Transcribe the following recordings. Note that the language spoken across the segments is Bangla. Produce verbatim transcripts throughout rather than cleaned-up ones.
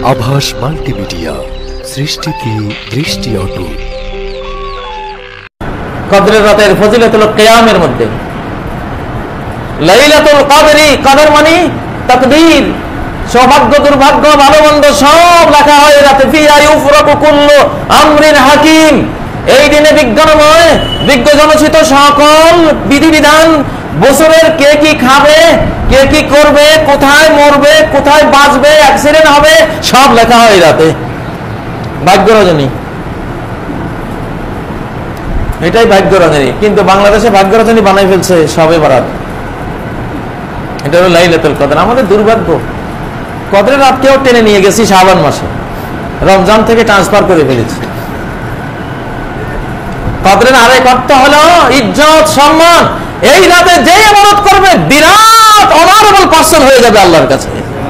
আভাস মাল্টিমিডিয়া, সৃষ্টিতে দৃষ্টি অটুট। কদরের রাতের ফজিলত হলো কিয়ামের মধ্যে। লাইলাতুল কদরি, কদর মানে তাকদীর, সৌভাগ্য দুর্ভাগ্য ভালো মন্দ সব লেখা হয় রাতে। ফিহা ইউফরাকু কুল্লু আমরিন হাকিম, এই দিনে বিজ্ঞানময় বিজ্ঞজনচিত সকল বিধিবিধান, বছরের কে কি খাবে, কে কি করবে, কোথায় মরবে, কোথায় বাঁচবে, অ্যাক্সিডেন্ট হবে, সব লেখা হয় রাতে। ভাগ্য রজনী, এটাই ভাগ্য রজনী। কিন্তু বাংলাদেশে ভাগ্য রজনী বানাই ফেলছে শবে বরাত। এটা হলো লাইলাতুল কদর। আমাদের দুর্ভাগ্য, কদরের রাতকেও টেনে নিয়ে গেছি শাবান মাসে, রমজান থেকে ট্রান্সফার করে ফেলেছি। কদরের আরেক অর্থ হলো ইজ্জত, সম্মান। এই রাতে যে ইবাদত করবে বিরাট অনারেবল পার্সন হয়ে যাবে আল্লাহর কাছে,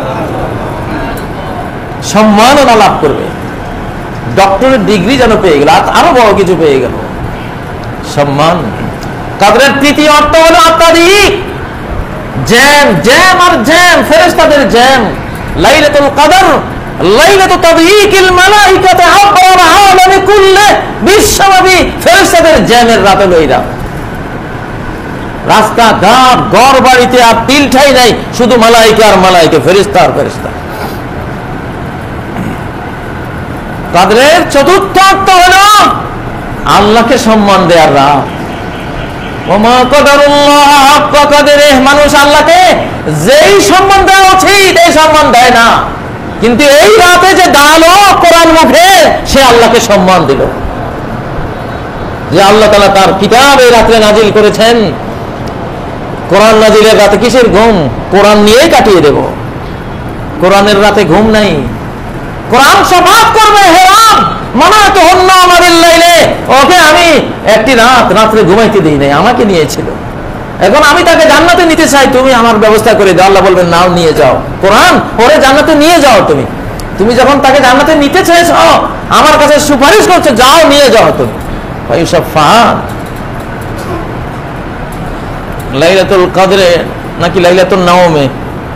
সম্মাননা লাভ করবে, ডক্টরের ডিগ্রি যেন পেয়ে গেল, আরো বড় কিছু পেয়ে গেল, সম্মান। কদরের তৃতীয় অর্থ হলো আত্মাধিক জ্যাম, জ্যাম আর জ্যাম, ফেরেশতাদের জ্যাম। লাইলাতুল কদর লাইলাতুত তাদয়িকিল মালাইকাতি আবরার আলামি কুল্লে, বিশ্বব্যাপী ফেরেশতাদের জ্যামের রাত হলো এই রাত। রাস্তা ঘাট ঘর বাড়িতে আর তিলঠাই নাই, শুধু মালাইকা আর মালাইকা, ফেরেশতা আর ফেরেশতা। কদরের চতুর্থ অর্থ হলো আল্লাহকে সম্মান দেওয়ার রাত। ওমা কদরুল্লাহ হাক্কা কদরিহি, মানুষ আল্লাহকে যেই সম্মান দেওয়া উচিত এই সম্মান দেয় না, কিন্তু এই রাতে যে দাঁড়ালো কোরআন মুখে, সে আল্লাহকে সম্মান দিল। যে আল্লাহ তাআলা তার কিতাব এই রাতে নাজিল করেছেন, কোরআন নাজিলের রাতে কিসের ঘুম, কোরআন নিয়েই কাটিয়ে দেব। কোরআনের রাতে ঘুম নাই, কোরআন শপথ করবে, হে রাত মানাতু হুন্না আমারিল লাইলে, ওকে আমি একটি রাত রাত্রে ঘুমাইতে দেই নাই, আমাকে নিয়েছিল, এখন আমি তাকে জান্নাতে নিতে চাই, তুমি আমার ব্যবস্থা করে দাও। আল্লাহ বলবেন নাও, নিয়ে যাও, কোরআন ওরে জান্নাতে নিয়ে যাও। তুমি তুমি যখন তাকে জান্নাতে নিতে চেয়েছ, আমার কাছে সুপারিশ করছো, যাও নিয়ে যাও তুমি। এইসব ফাঁদ। লাইলাতুল কদরে নাকি লাইলাতুল নাওমে?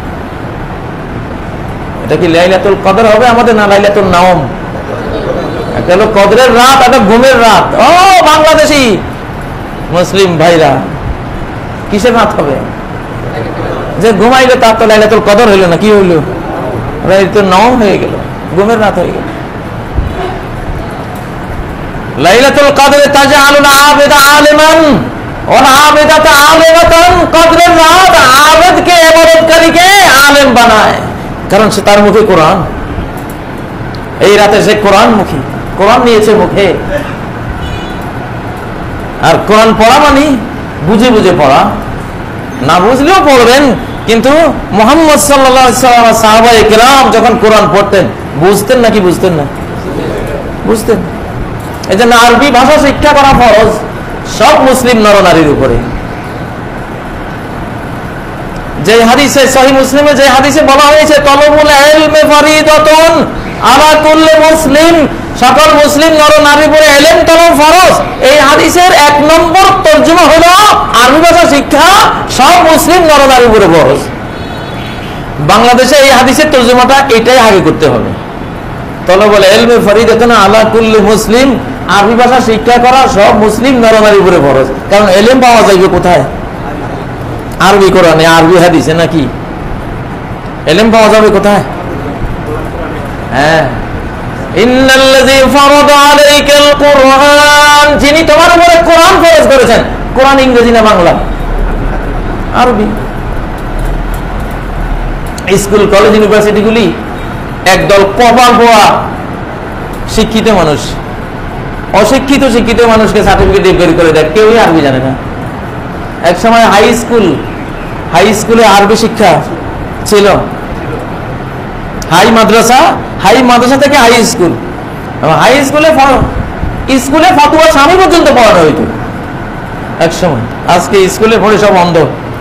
এটা কি লাইলাতুল কদর হবে আমাদের, না লাইলাতুল নাওম? একটা হলো কদরের রাত, একটা ঘুমের রাত। ও বাংলাদেশি মুসলিম ভাইরা, কিসের রাত হবে? যে ঘুমাইলে তার তো লাইলাতুল কদর হইল না, কি হইল? লাইলাতুল নাওম হয়ে গেল, ঘুমের রাত হয়ে গেল। লাইলাতুল কদরে তাজআলুল আবিদা আলিমান ওয়া আবিদাতা আলিমাতান, কদরের রাত আবিদকে, ইবাদতকারীকে আলেম বানায়, কারণ সে তার মুখে কোরআন। এই রাতে সে কোরআন মুখী, কোরআন নিয়েছে মুখে। আর কোরআন পড়া মানে বুঝে বুঝে পড়া, না বুঝলেও পড়বেন। কিন্তু মুহাম্মদ সাল্লাল্লাহু আলাইহি ওয়াসাল্লাম, সাহাবায়ে কেরাম যখন কোরআন পড়তেন বুঝতেন নাকি বুঝতেন না? বুঝতেন। এই জন্য আরবি ভাষা শিক্ষা করা ফরজ সব মুসলিম নরনারীর উপরে। যে হাদিসে, সহিহ মুসলিমে যে হাদিসে বলা হয়েছে, তলবুল ইলমি ফরিদাতুন আলা কুল্লি মুসলিম, সকল মুসলিম নরনারীর উপরে ইলম তলব ফরজ। এই হাদিসের এক নম্বর তরজমা হলো আরবি ভাষা শিক্ষা সব মুসলিম নরনারীর উপরে ফরজ। বাংলাদেশে এই হাদিসের তরজমাটা এটাই আগে করতে হবে, তলবুল ইলমি ফরিদাতুন আলা কুল্লি মুসলিম, আরবি ভাষা শিক্ষা করা সব মুসলিম নরনারীর উপরে ফরজ। কারণ ইলম পাওয়া যাবে কোথায়? আরবি কোরআনে, আরবি হাদিসে নাকি? ইলম পাওয়া যাবে কোথায়? হ্যাঁ, ইন্নাল্লাযী ফারাদা আলাইকাল কুরআন, যিনি তোমার উপরে কোরআন ফরজ করেছেন। কোরআন ইংরেজি না বাংলা? আরবি। স্কুল কলেজ ইউনিভার্সিটিগুলি একদল কপাল পোয়া শিক্ষিত মানুষ অশিক্ষিত শিক্ষিত মানুষকে সার্টিফিকেট বের করে দেয়, কেউই আরবি জানে না। এক সময় হাই স্কুল হাই স্কুলে আরবি শিক্ষা ছিল, হাই মাদ্রাসা, হাই মাদ্রাসা থেকে হাই স্কুল, হাই স্কুলে স্কুলে ফতোয়া স্বামী পর্যন্ত পড়ানো হইতো এক সময়। আজকে স্কুলে পড়ে সব অন্ধ,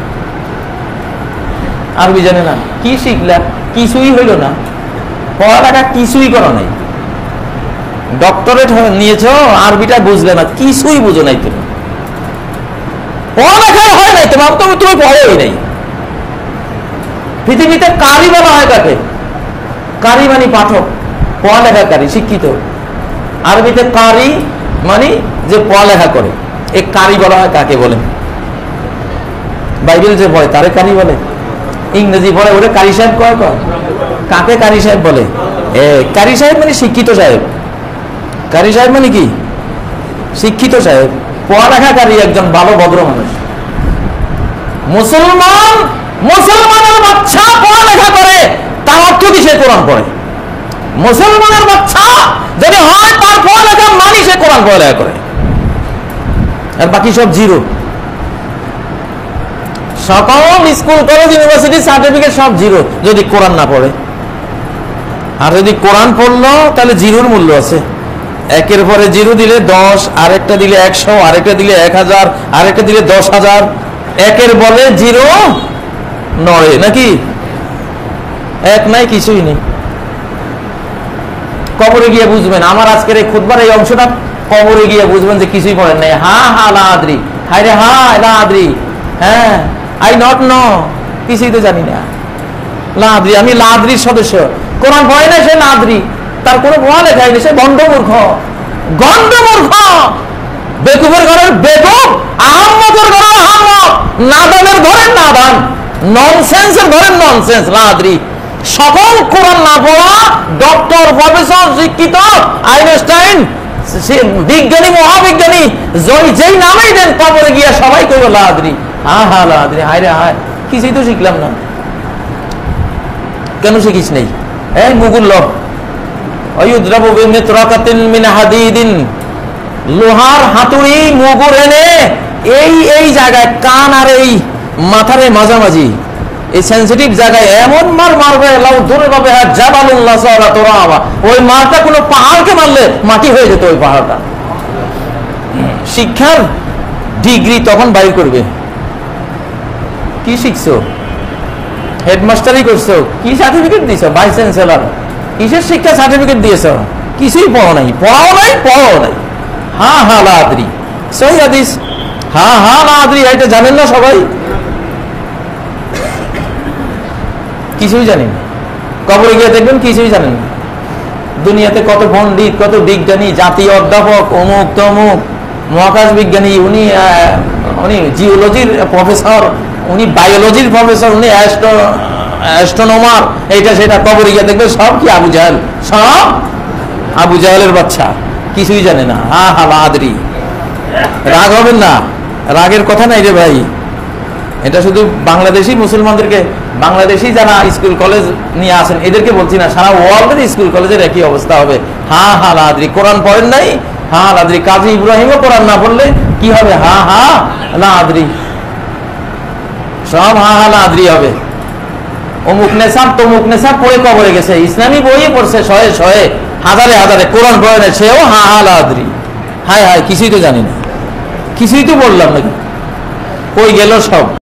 আরবি জানে না। কি শিখলা? কিছুই হইল না, পড়ালেখা কিছুই করো নাই। ডক্টরেট নিয়েছ, আরবিটা বুঝলে না, কিছুই বুঝো নাই তুমি, পড়ালেখা হয় নাই তোমার, তুমি তুমি পড়োই নাই। পৃথিবীতে কারি বলা হয় কাকে? কারি মানে পাঠক, পড়ালেখাকারী, শিক্ষিত। আরবিতে কারি মানে যে পড়ালেখা করে, এই কারি বলা হয় কাকে বলে? বাইবেল যে পড়ে তারে কারি বলে। ইংরেজি পড়ে ওরে কারি সাহেব কয় কয়। কাকে কারি সাহেব বলে? এ কারি সাহেব মানে শিক্ষিত সাহেব। কারি সাহেব মানে কি? শিক্ষিত সাহেব, পড়ালেখাকারী, একজন ভালো ভদ্র মানুষ। মুসলমান, মুসলমানের বাচ্চা পড়ালেখা করে, তার অর্থ কি? সে কোরআন পড়ে। মুসলমানের বাচ্চা যদি হয় তার পড়ালেখা মানি সে কোরআন পড়ালেখা করে, আর বাকি সব জিরো। সকল স্কুল, কলেজ, ইউনিভার্সিটি সার্টিফিকেট সব জিরো যদি কোরআন না পড়ে। আর যদি কোরআন পড়লো তাহলে জিরোর মূল্য আছে। একের পরে জিরো দিলে দশ, আরেকটা দিলে একশো, আরেকটা দিলে এক হাজার, আরেকটা দিলে দশ হাজার। একের বলে জিরো নড়ে নাকি? এক নাই, কিছুই নেই। কবরে গিয়ে বুঝবেন, আমার আজকের এই খুতবার এই অংশটা কবরে গিয়ে বুঝবেন যে কিছুই পড়েন নাই। হা হা লাদ্রি, হাই রে হা লাদ্রি, হ্যাঁ আই নট নো, কিছুই তো জানি না। লাদ্রি, আমি লাদ্রির সদস্য। কোরআন পড়ে না সে লাদ্রি, তার কোনো পড়ালেখা নেই, সে গন্ড মূর্খ, গন্ড মূর্খ, বেকুবের ঘরের বেকুব, আহম্মদের ঘরের আহম্মদ, নাদানের ঘরের নাদান, ননসেন্সের ঘরের ননসেন্স, লাদ্রি। সকল কোরআন না পড়া ডক্টর, প্রফেসর, শিক্ষিত, আইনস্টাইন, বিজ্ঞানী, মহাবিজ্ঞানী, যেই নামেই দেন কবরে গিয়া সবাই করবে লাদ্রি, হা হা লাদ্রি, হায় রে হায়, কিছুই তো শিখলাম না। কেন শিখিস নেই? এই মুগুল লোহার হাতুড়ি মুগুর এনে এই এই জায়গায় কান আর এই মাথার মাঝামাঝি এই সেন্সিটিভ জায়গায় এমন মার মারবে, ওই মারটা কোনো পাহাড়কে মারলে মাটি হয়ে যেত। ওই পাহাড়টা শিক্ষার ডিগ্রি তখন বাইর করবে। কি শিখছো? হেডমাস্টারই করছো? কি সার্টিফিকেট দিছো? Vice chancellor? কিসের শিক্ষা সার্টিফিকেট দিয়েছ? কিছুই পড়ো নাই, পড়াও নাই, পড়াও নাই। হা হা লাদ্রি, সহি হাদিস। হা হা লাদ্রি, এটা জানেন না সবাই? কিছুই জানেন। কবরে গিয়ে দেখবেন কিছুই জানেন না। দুনিয়াতে কত পণ্ডিত, কত বিজ্ঞানী, জাতীয় অধ্যাপক, অমুক তমুক, মহাকাশ বিজ্ঞানী, উনি উনি জিওলজির প্রফেসর, উনি বায়োলজির প্রফেসর, উনি অ্যাস্ট্রোনমার, এইটা সেটা। কবরে গিয়ে দেখবে সব কি আবু জাহেল, সব আবু জাহেলের বাচ্চা, কিছুই জানে না। হা হা লাদ্রি। রাগ হবেন না, রাগের কথা নাই রে ভাই। এটা শুধু বাংলাদেশি মুসলমানদেরকে, বাংলাদেশি যারা স্কুল কলেজ নিয়ে আসেন এদেরকে বলছি না, সারা ওয়ার্ল্ডের স্কুল কলেজের একই অবস্থা হবে। হা হা লাদ্রি। কোরআন পড়েন নাই, হা লাদ্রি। কাজী ইব্রাহিমও কোরআন না পড়লে কি হবে? হা হা লাদ্রি। সব হা হা লাদ্রি হবে। অমুক নেশাব তমুক নেশাব পড়ে কবরে গেছে, ইসলামী বইয়ে পড়ছে শয়ে শয়ে, হাজারে হাজারে, কোরআন পড়ে না, সেও হা হা লাদ্রি। হায় হায়, কিছুই তো জানি না, কিছুই তো বললাম নাকি, কই গেল সব।